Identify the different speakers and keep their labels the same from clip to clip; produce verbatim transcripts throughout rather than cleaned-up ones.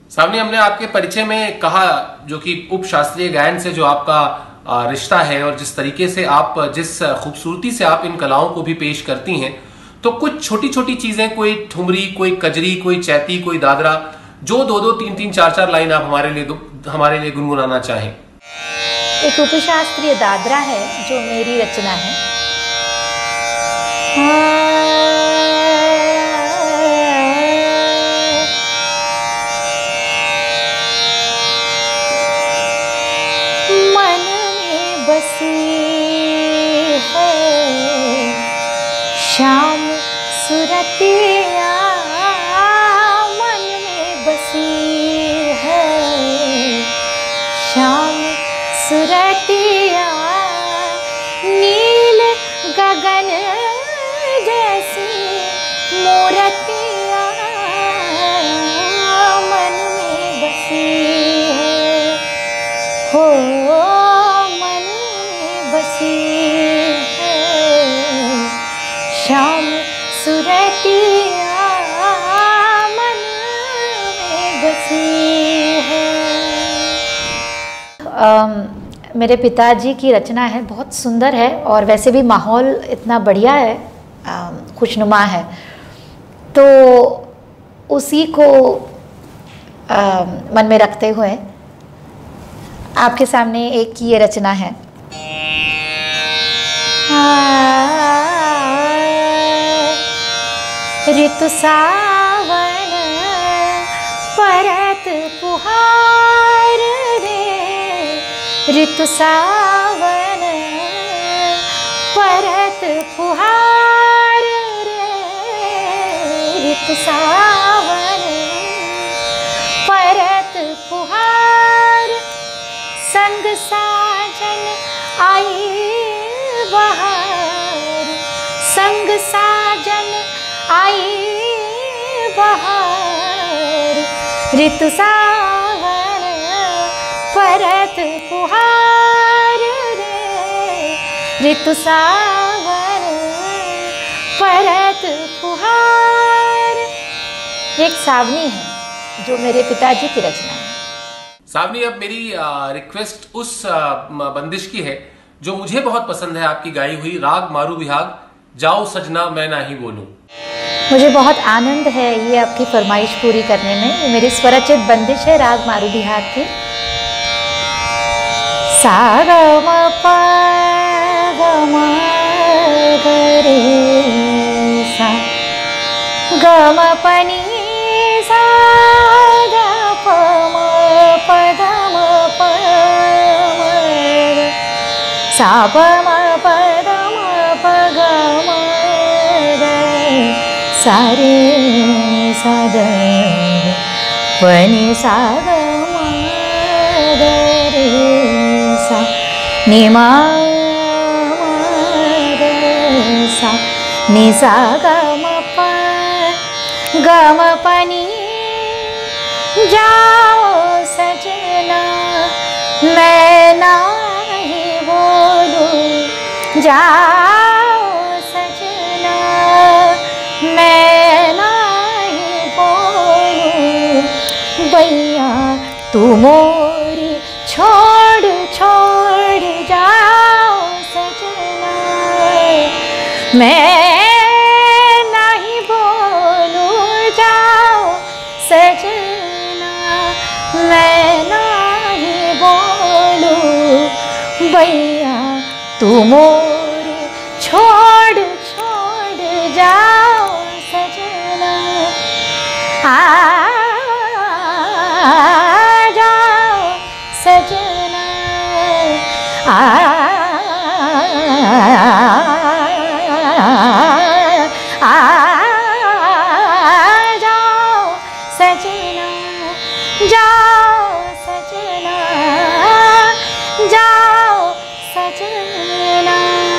Speaker 1: सावनी, हमने आपके परिचय में कहा जो कि उप शास्त्रीय गायन से जो आपका रिश्ता है और जिस तरीके से आप, जिस खूबसूरती से आप इन कलाओं को भी पेश करती हैं, तो कुछ छोटी छोटी चीजें, कोई ठुमरी, कोई कजरी, कोई चैती, कोई दादरा, जो दो दो तीन तीन चार चार लाइन आप हमारे लिए हमारे लिए गुनगुनाना चाहें।
Speaker 2: एक उपशास्त्रीय दादरा है जो मेरी रचना है। मन में बसी है श्याम सुरतिया, मन में बसी है श्याम सुरतिया, नील गगन जैसी मूर्तिया, मन में बसी है हो, मन में बसी है श्याम सुरतिया, मन में बसी है। um, मेरे पिताजी की रचना है, बहुत सुंदर है और वैसे भी माहौल इतना बढ़िया है, खुशनुमा है, तो उसी को आ, मन में रखते हुए आपके सामने एक ये रचना है। ऋतु सावन परत पुहार रे, ऋतु सावन परत फुहार रे, ऋतु सावन परत फुहार, संग साजन आई बहार, संग साजन आई बहार, ऋतु सावन परत फुहार रे, ऋतु सावन परत फुहार। एक सावनी है जो मेरे पिताजी की रचना है।
Speaker 1: सावनी, अब मेरी रिक्वेस्ट उस आ, बंदिश की है जो मुझे बहुत पसंद है, आपकी गाई हुई, राग मारू बिहाग, जाओ सजना मैं ना ही बोलूं।
Speaker 2: मुझे बहुत आनंद है ये आपकी फरमाइश पूरी करने में। ये मेरी स्वरचित बंदिश है राग मारू बिहाग की। सा ग म प ग म ग रे सा, ग म प नि सा, ग प म प ध म प म, सा प म प ध म प ग म ग, सा रे सा ग प नि सा ग म ग रे सा, नि म म ग सा, नि सा ग म प ग म प नि, जाओ सजना मैं नाही बोलूं, जाओ सजना मैं नाही बोलूं, भैया तू मोरी छोड़ छोड़ जाओ सजना, मैं नहीं बोलूं, जाओ सजना मैं नहीं बोलूं, भैया तू मोरी छोड़ छोड़ जाओ सजना, आ जाओ सजना, आ जाओ सजना, जाओ सजना, जाओ सजना।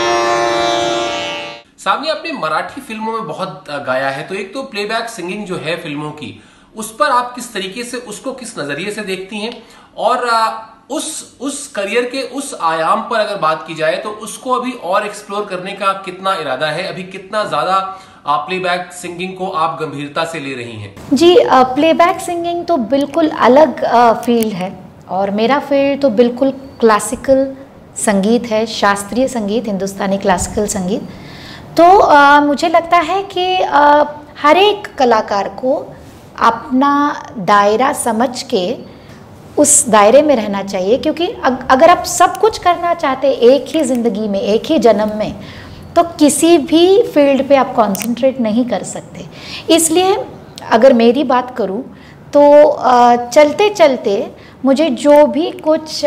Speaker 1: सावनी, आपने मराठी फिल्मों में बहुत गाया है, तो एक तो प्लेबैक सिंगिंग जो है फिल्मों की, उस पर आप किस तरीके से, उसको किस नजरिए से देखती हैं, और उस उस करियर के उस आयाम पर अगर बात की जाए तो उसको अभी और एक्सप्लोर करने का कितना इरादा है, अभी कितना ज्यादा प्लेबैक सिंगिंग को आप गंभीरता से ले रही हैं?
Speaker 2: जी, प्लेबैक सिंगिंग तो बिल्कुल अलग फील्ड है और मेरा फील्ड तो बिल्कुल क्लासिकल संगीत है, शास्त्रीय संगीत, हिंदुस्तानी क्लासिकल संगीत। तो आ, मुझे लगता है कि आ, हर एक कलाकार को अपना दायरा समझ के उस दायरे में रहना चाहिए, क्योंकि अगर आप सब कुछ करना चाहते एक ही ज़िंदगी में, एक ही जन्म में, तो किसी भी फील्ड पे आप कंसंट्रेट नहीं कर सकते। इसलिए अगर मेरी बात करूं तो आ, चलते चलते मुझे जो भी कुछ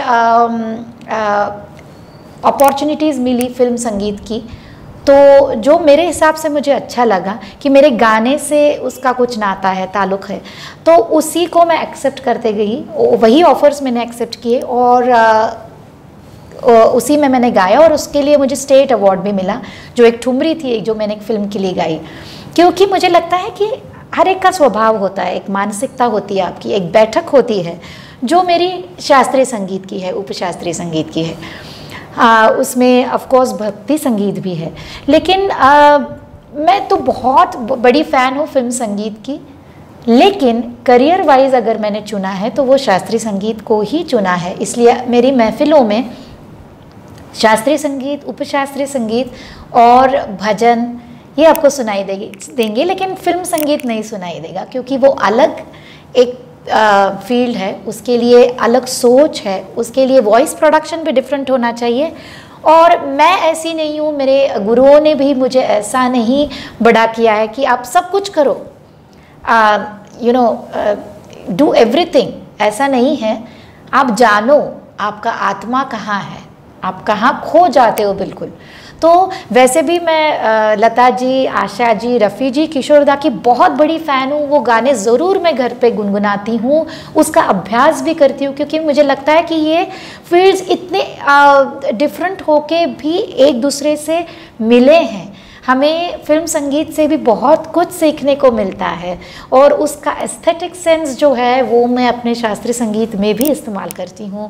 Speaker 2: अपॉर्चुनिटीज़ मिली फिल्म संगीत की, तो जो मेरे हिसाब से मुझे अच्छा लगा कि मेरे गाने से उसका कुछ नाता है, ताल्लुक़ है, तो उसी को मैं एक्सेप्ट करते गई। वही ऑफ़र्स मैंने एक्सेप्ट किए और आ, उसी में मैंने गाया और उसके लिए मुझे स्टेट अवार्ड भी मिला, जो एक ठुमरी थी जो मैंने एक फ़िल्म के लिए गाई। क्योंकि मुझे लगता है कि हर एक का स्वभाव होता है, एक मानसिकता होती है आपकी, एक बैठक होती है जो मेरी शास्त्रीय संगीत की है, उपशास्त्रीय संगीत की है। आ, उसमें ऑफ कोर्स भक्ति संगीत भी है, लेकिन आ, मैं तो बहुत बड़ी फ़ैन हूँ फिल्म संगीत की। लेकिन करियर वाइज अगर मैंने चुना है तो वो शास्त्रीय संगीत को ही चुना है। इसलिए मेरी महफिलों में शास्त्रीय संगीत, उपशास्त्रीय संगीत और भजन ये आपको सुनाई देगी देंगे, लेकिन फिल्म संगीत नहीं सुनाई देगा, क्योंकि वो अलग एक फील्ड है, उसके लिए अलग सोच है, उसके लिए वॉइस प्रोडक्शन भी डिफरेंट होना चाहिए। और मैं ऐसी नहीं हूँ, मेरे गुरुओं ने भी मुझे ऐसा नहीं बड़ा किया है कि आप सब कुछ करो, यू नो डू एवरीथिंग, ऐसा नहीं है। आप जानो आपका आत्मा कहाँ है, आप कहाँ खो जाते हो बिल्कुल। तो वैसे भी मैं लता जी, आशा जी, रफ़ी जी, किशोर दा की बहुत बड़ी फ़ैन हूँ। वो गाने ज़रूर मैं घर पे गुनगुनाती हूँ, उसका अभ्यास भी करती हूँ, क्योंकि मुझे लगता है कि ये फील्ड्स इतने डिफरेंट होके भी एक दूसरे से मिले हैं। हमें फिल्म संगीत से भी बहुत कुछ सीखने को मिलता है और उसका एस्थेटिक सेंस जो है वो मैं अपने शास्त्रीय संगीत में भी इस्तेमाल करती हूँ।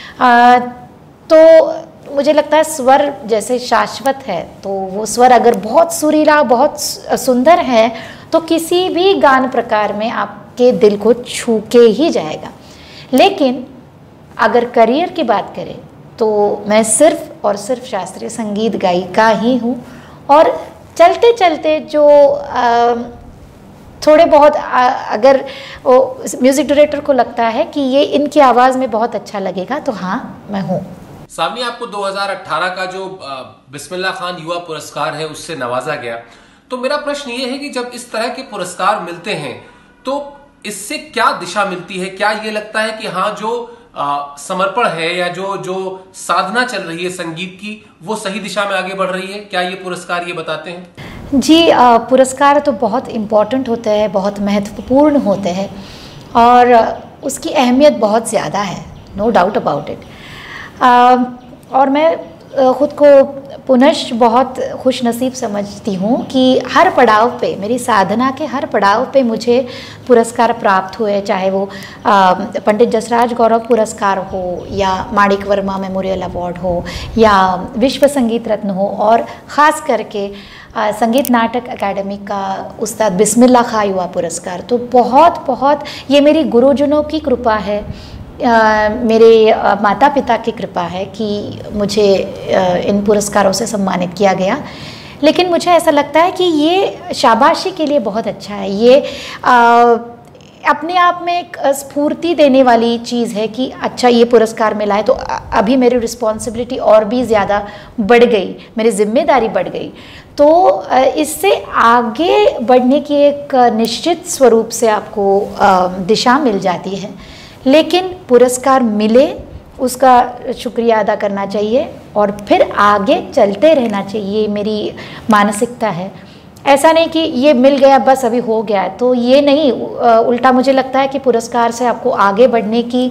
Speaker 2: तो मुझे लगता है स्वर जैसे शाश्वत है, तो वो स्वर अगर बहुत सुरीला, बहुत सुंदर है, तो किसी भी गान प्रकार में आपके दिल को छू के ही जाएगा। लेकिन अगर करियर की बात करें तो मैं सिर्फ और सिर्फ शास्त्रीय संगीत गायिका ही हूँ। और चलते चलते जो आ, थोड़े बहुत आ, अगर म्यूज़िक डायरेक्टर को लगता है कि ये इनकी आवाज़ में बहुत अच्छा लगेगा, तो हाँ, मैं हूँ।
Speaker 1: सामने आपको दो हज़ार अठारह का जो बिस्मिल्लाह खान युवा पुरस्कार है उससे नवाजा गया। तो मेरा प्रश्न ये है कि जब इस तरह के पुरस्कार मिलते हैं तो इससे क्या दिशा मिलती है? क्या ये लगता है कि हाँ, जो आ, समर्पण है या जो जो साधना चल रही है संगीत की, वो सही दिशा में आगे बढ़ रही है? क्या ये पुरस्कार ये बताते हैं?
Speaker 2: जी, आ, पुरस्कार तो बहुत इम्पोर्टेंट होते हैं, बहुत महत्वपूर्ण होते हैं और उसकी अहमियत बहुत ज़्यादा है, नो डाउट अबाउट इट। और मैं ख़ुद को पुनश्च बहुत खुश नसीब समझती हूँ कि हर पड़ाव पे, मेरी साधना के हर पड़ाव पे मुझे पुरस्कार प्राप्त हुए, चाहे वो पंडित जसराज गौरव पुरस्कार हो या माणिक वर्मा मेमोरियल अवार्ड हो या विश्व संगीत रत्न हो, और ख़ास करके आ, संगीत नाटक अकादमी का उस्ताद बिस्मिल्लाह खां युवा पुरस्कार। तो बहुत बहुत ये मेरी गुरुजनों की कृपा है, आ, मेरे आ, माता पिता की कृपा है कि मुझे आ, इन पुरस्कारों से सम्मानित किया गया। लेकिन मुझे ऐसा लगता है कि ये शाबाशी के लिए बहुत अच्छा है। ये आ, अपने आप में एक स्फूर्ति देने वाली चीज़ है कि अच्छा, ये पुरस्कार मिला है तो अभी मेरी रिस्पॉन्सिबिलिटी और भी ज़्यादा बढ़ गई, मेरी जिम्मेदारी बढ़ गई। तो इससे आगे बढ़ने की एक निश्चित स्वरूप से आपको दिशा मिल जाती है। लेकिन पुरस्कार मिले उसका शुक्रिया अदा करना चाहिए और फिर आगे चलते रहना चाहिए, मेरी मानसिकता है। ऐसा नहीं कि ये मिल गया बस अभी हो गया, तो ये नहीं। उल्टा मुझे लगता है कि पुरस्कार से आपको आगे बढ़ने की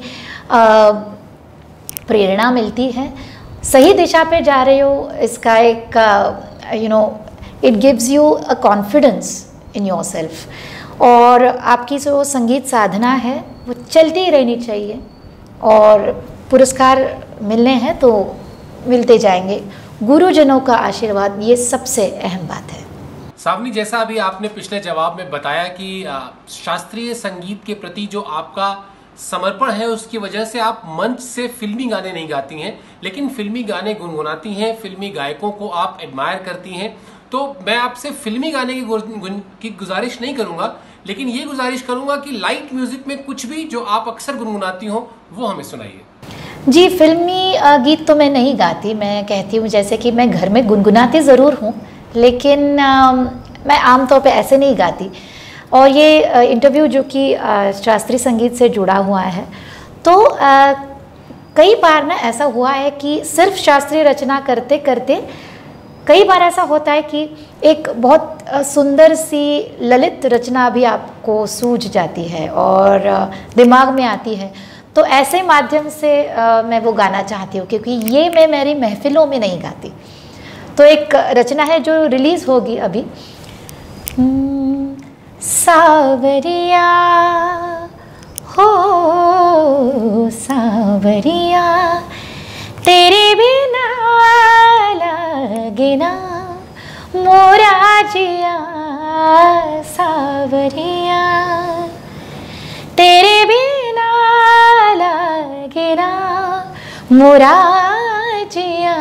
Speaker 2: प्रेरणा मिलती है, सही दिशा पे जा रहे हो, इसका एक you know it gives you a confidence in yourself. और आपकी जो संगीत साधना है वो चलती ही रहनी चाहिए और पुरस्कार मिलने हैं तो मिलते जाएंगे। गुरुजनों का आशीर्वाद ये सबसे अहम बात है।
Speaker 1: सावनी, जैसा अभी आपने पिछले जवाब में बताया कि शास्त्रीय संगीत के प्रति जो आपका समर्पण है उसकी वजह से आप मंच से फिल्मी गाने नहीं गाती हैं, लेकिन फिल्मी गाने गुनगुनाती हैं, फिल्मी गायकों को आप एडमायर करती हैं। तो मैं आपसे फिल्मी गाने की, गुन, की गुजारिश नहीं करूंगा, लेकिन ये गुजारिश करूंगा कि लाइट म्यूजिक में कुछ भी जो आप अक्सर गुनगुनाती हो वो हमें सुनाइए।
Speaker 2: जी, फिल्मी गीत तो मैं नहीं गाती। मैं कहती हूँ जैसे कि मैं घर में गुनगुनाती ज़रूर हूँ, लेकिन आ, मैं आमतौर पे ऐसे नहीं गाती। और ये इंटरव्यू जो कि शास्त्रीय संगीत से जुड़ा हुआ है, तो आ, कई बार ना ऐसा हुआ है कि सिर्फ शास्त्रीय रचना करते करते कई बार ऐसा होता है कि एक बहुत सुंदर सी ललित रचना भी आपको सूझ जाती है और दिमाग में आती है। तो ऐसे माध्यम से आ, मैं वो गाना चाहती हूँ, क्योंकि ये मैं मेरी महफिलों में नहीं गाती। तो एक रचना है जो रिलीज़ होगी अभी, सावरिया हो सावरिया, तेरे बिना लगे ना मोरा जिया, सावरिया तेरे बिना लगे ना मोरा जिया,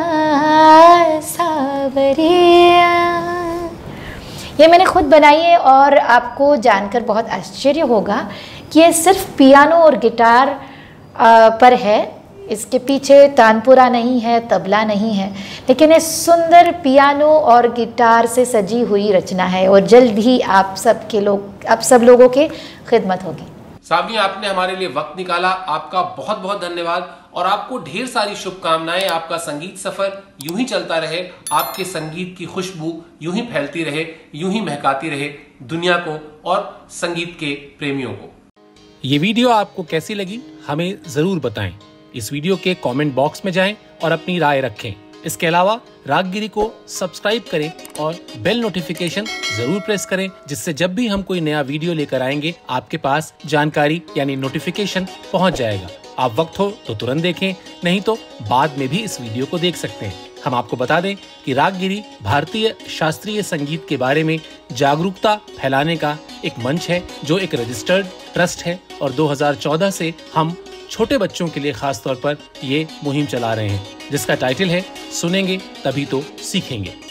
Speaker 2: सावरिया। ये मैंने खुद बनाई है और आपको जानकर बहुत आश्चर्य होगा कि ये सिर्फ पियानो और गिटार पर है। इसके पीछे तानपुरा नहीं है, तबला नहीं है, लेकिन ये सुंदर पियानो और गिटार से सजी हुई रचना है और जल्द ही आप सब के लोग आप सब लोगों के खिदमत होगी।
Speaker 1: सावनी, आपने हमारे लिए वक्त निकाला, आपका बहुत बहुत धन्यवाद और आपको ढेर सारी शुभकामनाएं। आपका संगीत सफर यूं ही चलता रहे, आपके संगीत की खुशबू यूं ही फैलती रहे, यूं ही महकाती रहे दुनिया को और संगीत के प्रेमियों को। ये वीडियो आपको कैसी लगी हमें जरूर बताएं। इस वीडियो के कमेंट बॉक्स में जाएं और अपनी राय रखें। इसके अलावा रागगिरी को सब्सक्राइब करें और बेल नोटिफिकेशन जरूर प्रेस करें, जिससे जब भी हम कोई नया वीडियो लेकर आएंगे आपके पास जानकारी यानी नोटिफिकेशन पहुंच जाएगा। आप वक्त हो तो तुरंत देखें, नहीं तो बाद में भी इस वीडियो को देख सकते हैं। हम आपको बता दें कि रागगिरी भारतीय शास्त्रीय संगीत के बारे में जागरूकता फैलाने का एक मंच है, जो एक रजिस्टर्ड ट्रस्ट है और दो हज़ार चौदह से हम छोटे बच्चों के लिए खास तौर पर ये मुहिम चला रहे हैं, जिसका टाइटल है सुनेंगे तभी तो सीखेंगे।